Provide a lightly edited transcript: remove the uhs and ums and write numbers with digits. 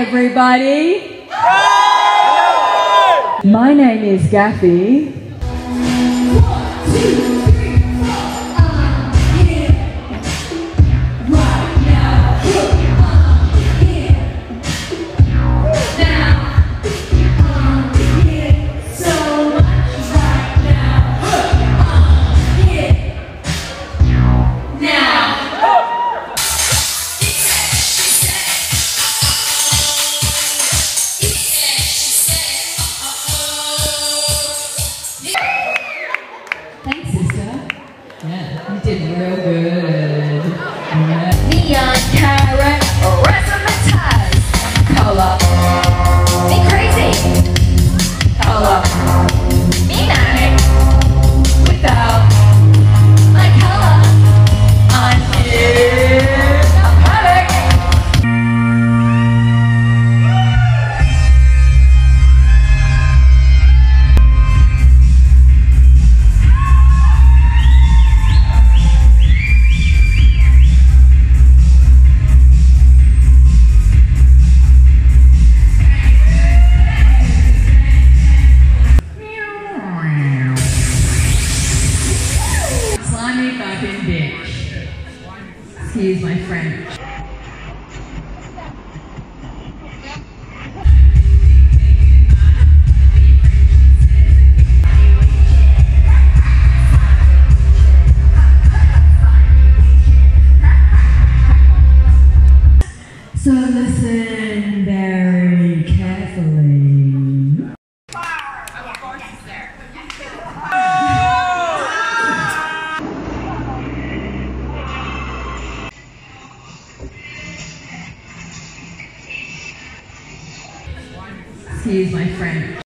everybody. My name is Gaff E. Thanks, sister. Yeah, you did real good. Yeah. Neon carrot, razzmatazz, color. Be crazy. Color. Be manic. Without my color. I'm in a panic. Slimy fucking bitch. Excuse my French. So listen very carefully. Excuse my French.